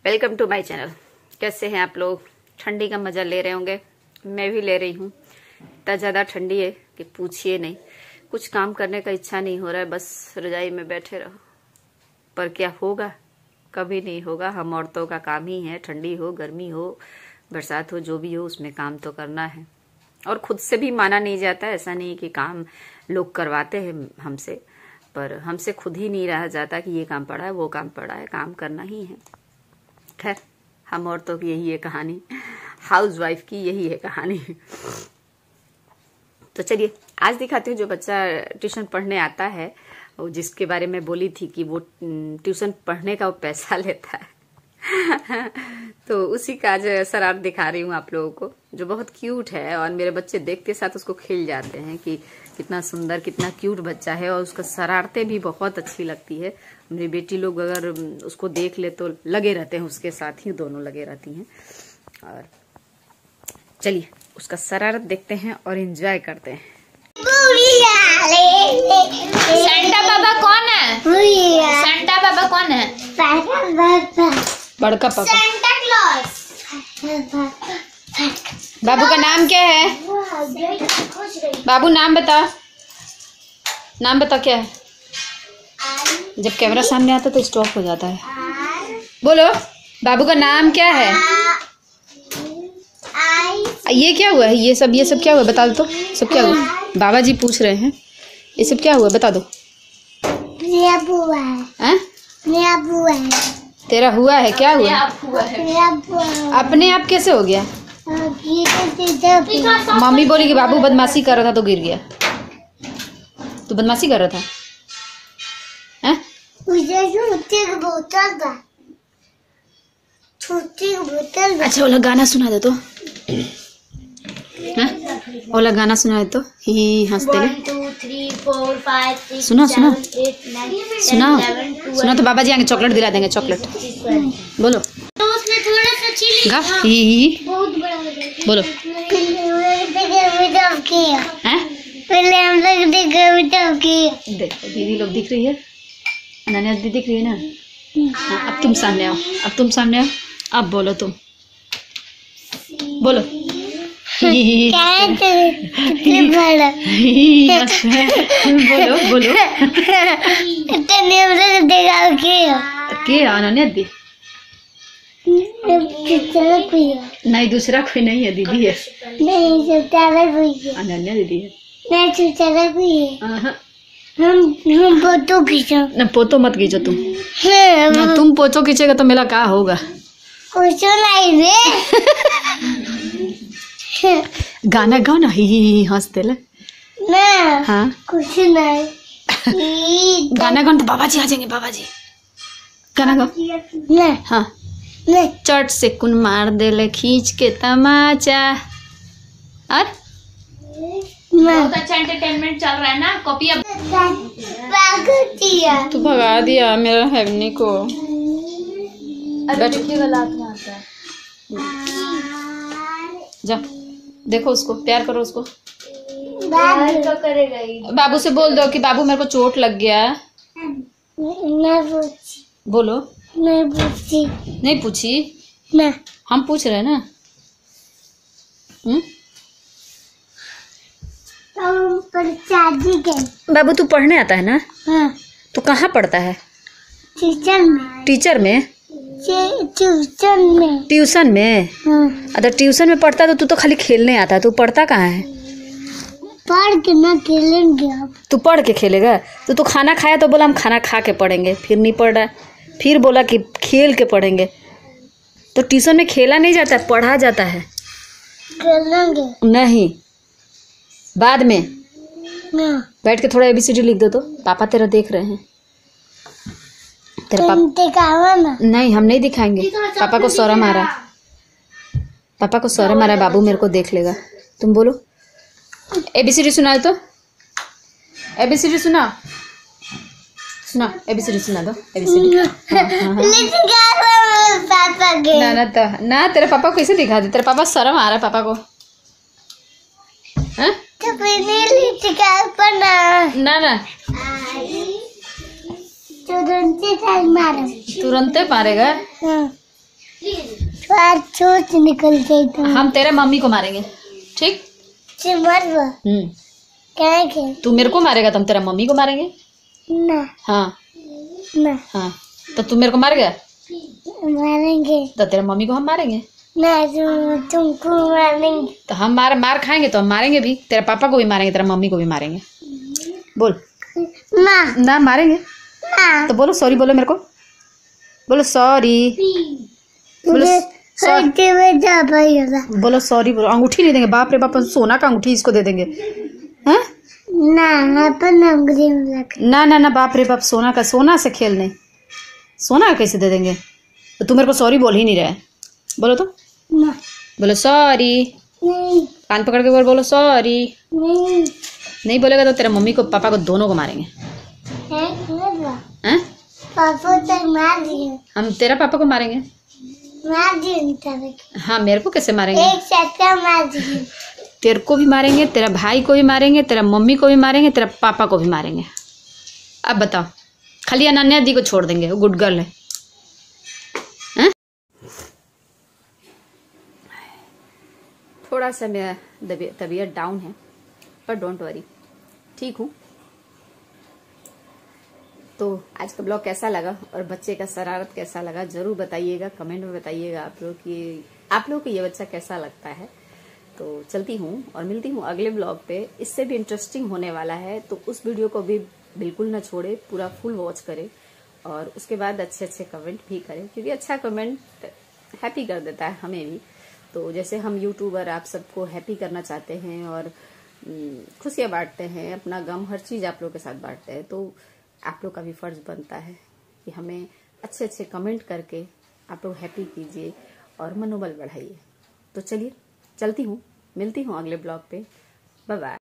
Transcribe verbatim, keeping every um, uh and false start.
Welcome to my channel. कैसे हैं आप लोग? ठंडी का मजा ले रहे होंगे, मैं भी ले रही हूँ। इतना ज्यादा ठंडी है कि पूछिए नहीं। कुछ काम करने का इच्छा नहीं हो रहा है, बस रजाई में बैठे रहो। पर क्या होगा? कभी नहीं होगा। हम औरतों का काम ही है, ठंडी हो गर्मी हो बरसात हो जो भी हो उसमें काम तो करना है। और खुद से भी माना नहीं जाता। ऐसा नहीं कि काम लोग करवाते हैं हमसे, पर हमसे खुद ही नहीं रहा जाता कि ये काम पड़ा है वो काम पड़ा है, काम करना ही है। खैर, हम औरतों की यही है कहानी, हाउस वाइफ की यही है कहानी। तो चलिए आज दिखाती हूँ जो बच्चा ट्यूशन पढ़ने आता है, वो जिसके बारे में बोली थी कि वो ट्यूशन पढ़ने का वो पैसा लेता है तो उसी का आज शरारत दिखा रही हूँ आप लोगों को, जो बहुत क्यूट है। और मेरे बच्चे देखते साथ उसको खिल जाते हैं कि कितना सुंदर कितना क्यूट बच्चा है। और उसका शरारतें भी बहुत अच्छी लगती है। मेरी बेटी लोग अगर उसको देख ले तो लगे रहते हैं, उसके साथ ही दोनों लगे रहती हैं। और चलिए उसका शरारत देखते हैं और एंजॉय करते हैं। सेंटा बाबा कौन है? सेंटा बाबा कौन है? बड़का पापा। Santa Claus. बाबू का नाम क्या है? बाबू नाम बता, नाम बता क्या है? जब कैमरा सामने आता तो स्टॉप हो जाता है। बोलो बाबू का नाम क्या है? ये क्या हुआ है? ये सब ये सब क्या हुआ? बता दो तो, सब क्या हुआ? बाबा जी पूछ रहे हैं ये सब क्या हुआ, बता दो। मेरा बुआ है। मेरा बुआ है। तेरा हुआ है? क्या हुआ? मेरा बुआ अपने आप कैसे हो गया? मम्मी बोली कि बाबू बदमाशी कर रहा था तो गिर गया। तू बदमाशी कर रहा था? हैं? छोटी बोतल बा, छोटी बोतल बा। अच्छा ओला गाना सुना दे तो। ओला गाना सुना दे तो ही हंसते ले। सुना सुना सुना सुना तो बाबा जी आगे चॉकलेट दिला देंगे। चॉकलेट बोलो। तो उसमें थोड़ा सा चिली गा ही ही बहुत बड़ा हो जाएगा। बोलो। हैं? पहले हम लोग देखो देखो दीदी लोग दिख रही है, अनन्या दीदी दिख रही है ना। हाँ, अब तुम सामने आओ, अब तुम सामने आओ, अब बोलो तुम बोलो। कितने बड़ा बोलो बोलो इतने हम लोग देखा के के अनन्या दी दूसरा कोई है नहीं, दूसरा कोई नहीं है, दीदी है। नहीं, दूसरा कोई है, अनन्या दीदी है। नहीं दूसरा कोई है। आहा। हम हम फोटो खींचो ना फोटो मत खींचो तुम। हाँ, ना तुम फोटो खींचेगा तो मेरा क्या होगा? कुछ नहीं रे गाना गाओ ना, ही ही हंसते ले ना। हाँ कुछ नहीं गाना गाओ तो बाबा जी आ जाएंगे। बाबा जी गाना गाओ ना हाँ। नहीं चट से कुन मार दे ले खींच के तमाचा। और बहुत अच्छा एंटरटेनमेंट चल रहा है ना। कॉपी अब पागतिया तू भगा दिया मेरा हेवनी को। देखिएगा लात में आता है। जा देखो उसको, प्यार करो उसको। बाबू तो करेगा ही। बाबू से बोल दो कि बाबू मेरे को चोट लग गया। मैं पूछी बोलो। मैं पूछी नहीं पूछी, ना हम पूछ रहे हैं ना। हम्म हम पर शादी गए। बाबू तू पढ़ने आता है ना? हाँ तो कहाँ पढ़ता है? ट्यूशन में टीचर में? ट्यूशन में ट्यूशन में? हाँ अगर ट्यूशन में पढ़ता तो तू तो खाली खेलने आता है, तू पढ़ता कहाँ है? पढ़ के ना खेलेंगे अब। तू पढ़ के खेलेगा? तो तू खाना खाया तो बोला हम खाना खा के पढ़ेंगे, फिर नहीं पढ़ रहा, फिर बोला कि खेल के पढ़ेंगे। तो ट्यूशन में खेला नहीं जाता, पढ़ा जाता है। खेलेंगे नहीं, बाद में ना। बैठ के थोड़ा एबीसीडी लिख दो तो पापा तेरा देख रहे हैं। तेरा तुम पापा दिखावा ना। नहीं, हम नहीं दिखाएंगे। पापा को शौर्य आ रहा है, पापा को शौर्य आ रहा है, बाबू मेरे को देख लेगा। तुम बोलो एबीसीडी सुना तो। एबीसीडी सुना सुना एबीसीडी सुना दो। एबीसीडी पापा के ना ना तो ना, तेरे पापा को कैसे दिखा दे? तेरे पापा शर्म आ रहा है पापा को। हाँ? तो फिर ना ना तुरंत ही मारो। तुरंत मारेगा। हाँ चोट निकल गई तो हम तेरे मम्मी को मारेंगे, ठीक? मरवा हम्म क्या के तू मेरे को मारेगा तो हम तेरा मम्मी को मारेंगे। ना हाँ ना हाँ, तो तू मेरे को मारेगा मारेंगे तो तेरा मम्मी को हम मारेंगे। ना तुम तुमको मारेंगे तो हम मार मार खाएंगे तो हम मारेंगे भी, तेरे पापा को भी मारेंगे, तेरा मम्मी को भी मारेंगे। बोल ना ना मारेंगे ना तो बोलो सॉरी, बोलो मेरे को, बोलो सॉरी, बोलो सॉरी, बोलो सॉरी, बोलो। अंगूठी नहीं देंगे, बाप रे बाप, सोना का अंगूठी इसको दे देंगे। हैं? ना अपन अंगूठी में लग ना ना ना, बाप रे बाप, सोना का, सोना से खेलने, सोना का कैसे दे देंगे? तो तू मेरे को सॉरी बोल ही नहीं रहा है, बोलो तो, ना बोलो सॉरी, नहीं कान पकड़ के बोल, बोलो सॉरी। नहीं नहीं बोलेगा तो तेरा मम्मी को पापा को दोनों को मारेंगे। है मरवा हैं? पापा तक मार दिए हम तेरा पापा को मारेंगे। मार दिए तब हाँ, मेरे को कैसे मारेंगे? एक सट्टा मार दिए तेरे को भी मारेंगे, तेरा भाई को भी मारेंगे, तेरा मम्मी को भी मारेंगे, तेरा पापा को भी मारेंगे। अब बताओ, खाली अनन्या दी को छोड़ देंगे, वो गुड गर्ल है। हैं? थोड़ा सा मेरा तबीयत डाउन है, पर डोंट वरी, ठीक हूँ। तो आज का ब्लॉग कैसा लगा और बच्चे का शरारत कैसा लगा जरूर बताइएगा, कमेंट में बताइएगा आप लोग कि आप लोग को ये बच्चा कैसा लगता है। तो चलती हूँ और मिलती हूँ अगले ब्लॉग पे, इससे भी इंटरेस्टिंग होने वाला है। तो उस वीडियो को भी बिल्कुल ना छोड़े, पूरा फुल वॉच करें और उसके बाद अच्छे अच्छे कमेंट भी करें, क्योंकि अच्छा कमेंट हैप्पी कर देता है हमें भी। तो जैसे हम यूट्यूबर आप सबको हैप्पी करना चाहते हैं और खुशियाँ बांटते हैं, अपना गम हर चीज़ आप लोग के साथ बांटते हैं, तो आप लोग का भी फर्ज बनता है कि हमें अच्छे अच्छे कमेंट करके आप लोग हैप्पी कीजिए और मनोबल बढ़ाइए। तो चलिए चलती हूँ, मिलती हूँ अगले ब्लॉग पे, बाय बाय।